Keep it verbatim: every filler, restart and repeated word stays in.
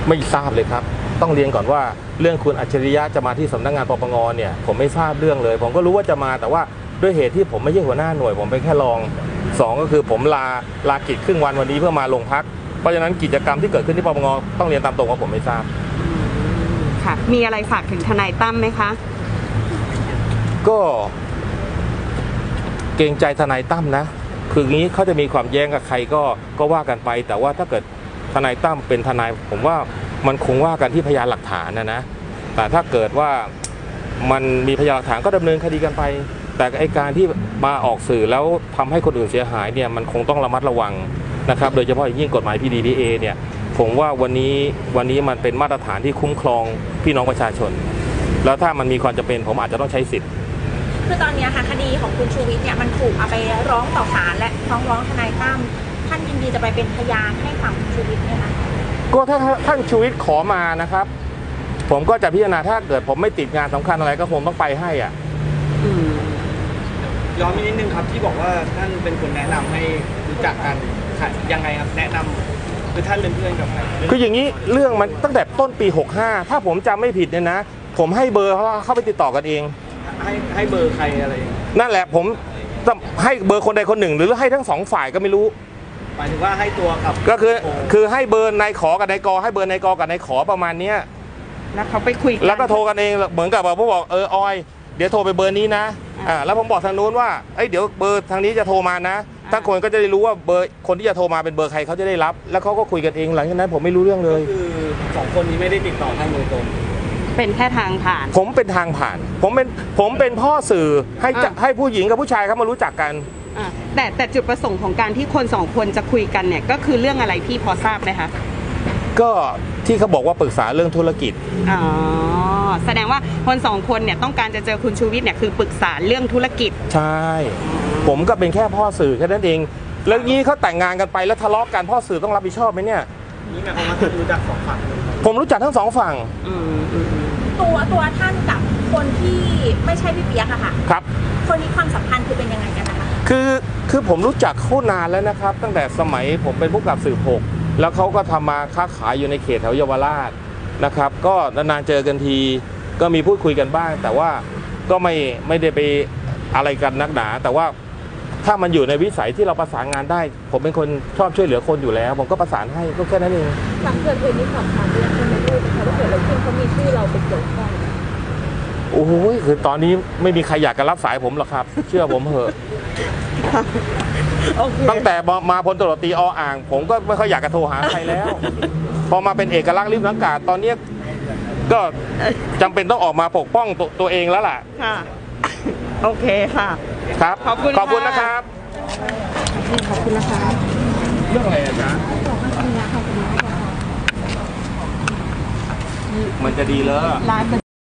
ไม่ทราบเลยครับต้องเรียนก่อนว่าเรื่องคุณอัจฉริยะจะมาที่สำนักงานปปงเนี่ยผมไม่ทราบเรื่องเลยผมก็รู้ว่าจะมาแต่ว่าด้วยเหตุที่ผมไม่ใช่หัวหน้าหน่วยผมเป็นแค่รองสองก็คือผมลาลากิจครึ่งวันวันนี้เพื่อมาลงพักเพราะฉะนั้นกิจกรรมที่เกิดขึ้นที่ปปงต้องเรียนตามตรงว่าผมไม่ทราบค่ะมีอะไรฝากถึงทนายตั้มไหมคะก็เกรงใจทนายตั้มนะคืองี้เขาจะมีความแย้งกับใครก็ก็ว่ากันไปแต่ว่าถ้าเกิดทนายตั้มเป็นทนายผมว่ามันคงว่ากันที่พยานหลักฐานนะนะแต่ถ้าเกิดว่ามันมีพยานหลักฐานก็ดำเนินคดีกันไปแต่ไอการที่มาออกสื่อแล้วทำให้คนอื่นเสียหายเนี่ยมันคงต้องระมัดระวังนะครับโดยเฉพาะอย่างยิ่งกฎหมาย พี ดี พี เอ เนี่ยผมว่าวันนี้วันนี้มันเป็นมาตรฐานที่คุ้มครองพี่น้องประชาชนแล้วถ้ามันมีความจำเป็นผมอาจจะต้องใช้สิทธิ์คือตอนนี้ค่ะคดีของคุณชูวิทย์เนี่ยมันถูกเอาไปร้องต่อศาลและฟ้องร้องทนายตั้มท่านยินดีจะไปเป็นพยานให้ฝั่งคุณชูวิทย์เนี่ยนะก็ถ้าท่านชูวิทย์ขอมานะครับผมก็จะพิจารณาถ้าเกิดผมไม่ติดงานสำคัญอะไรก็คงต้องไปให้อ่ะย้อนนิดนึงครับที่บอกว่าท่านเป็นคนแนะนำให้รู้จักกันยังไงครับแนะนำคือท่านเป็นเพื่อนกับใครคืออย่างนี้เรื่องมันตั้งแต่ต้นปีหกห้าถ้าผมจำไม่ผิดเนี่ยนะผมให้เบอร์เขาเข้าไปติดต่อกันเองให้ให้เบอร์ใครอะไรนั่นแหละผมให้เบอร์คนใดคนหนึ่งหรือให้ทั้งสองฝ่ายก็ไม่รู้หมายถึงว่าให้ตัวกับก็คือคือให้เบอร์นายขอกับนายกอให้เบอร์นายกอกับนายขอประมาณเนี้ยแล้วเขาไปคุยแล้วก็โทรกันเองเหมือนกับว่าผมบอกเออออยเดี๋ยวโทรไปเบอร์นี้นะอ่าแล้วผมบอกทางนู้นว่าเอ้ยเดี๋ยวเบอร์ทางนี้จะโทรมานะถ้าคนก็จะได้รู้ว่าเบอร์คนที่จะโทรมาเป็นเบอร์ใครเขาจะได้รับแล้วเขาก็คุยกันเองหลังจากนั้นผมไม่รู้เรื่องเลยคือสองคนนี้ไม่ได้ติดต่อท่านโดยตรงเป็นแค่ทางผ่านผมเป็นทางผ่านผมเป็นผมเป็นพ่อสื่อให้ให้ผู้หญิงกับผู้ชายเขามารู้จักกันแต่แต่จุดประสงค์ของการที่คนสองคนจะคุยกันเนี่ยก็คือเรื่องอะไรพี่พอทราบไหมคะก็ที่เขาบอกว่าปรึกษาเรื่องธุรกิจอ๋อแสดงว่าคนสองคนเนี่ยต้องการจะเจอคุณชูวิทย์เนี่ยคือปรึกษาเรื่องธุรกิจใช่ผมก็เป็นแค่พ่อสื่อแค่นั้นเองแล้วงี้เขาแต่งงานกันไปแล้วทะเลาะกันพ่อสื่อต้องรับผิดชอบไหมเนี่ยนี่หมายความว่าท่านรู้จักสองฝั่งผมรู้จักทั้งสองฝั่งตัวตัวท่านกับคนที่ไม่ใช่พี่เปียกอะค่ะครับคนนี้ความสัมพันธ์คือเป็นยังไงกันนะคะคือคือผมรู้จักเขานานแล้วนะครับตั้งแต่สมัยผมเป็นผู้กำกับสืบหกแล้วเขาก็ทำมาค้าขายอยู่ในเขตแถวเยาวราชนะครับก็นานๆเจอกันทีก็มีพูดคุยกันบ้างแต่ว่าก็ไม่ไม่ได้ไปอะไรกันนักหนาแต่ว่าถ้ามันอยู่ในวิสัยที่เราประสานงานได้ผมเป็นคนชอบช่วยเหลือคนอยู่แล้วผมก็ประสานให้ก็แค่นั้นเองหลังเกิดเหตุนี้สอบถามเรื่องคนในรูปนะคะว่าเกิดอะไรขึ้นเขามีชื่อเราเป็นเกี่ยวข้องโอ้โหคือตอนนี้ไม่มีใครอยากจะรับสายผมหรอกครับเชื่อผมเถอะตั้งแต่มาพลตำรวจตรีออ่างผมก็ไม่ค่อยอยากจะโทรหาใครแล้วพอมาเป็นเอกลักษณ์ริมน้ำกาดตอนนี้ก็จำเป็นต้องออกมาปกป้องตัวเองแล้วล่ะค่ะโอเคค่ะครับขอบคุณขอบคุณนะครับขอบคุณนะคะเรื่องอะไรอาจารย์มันจะดีเลย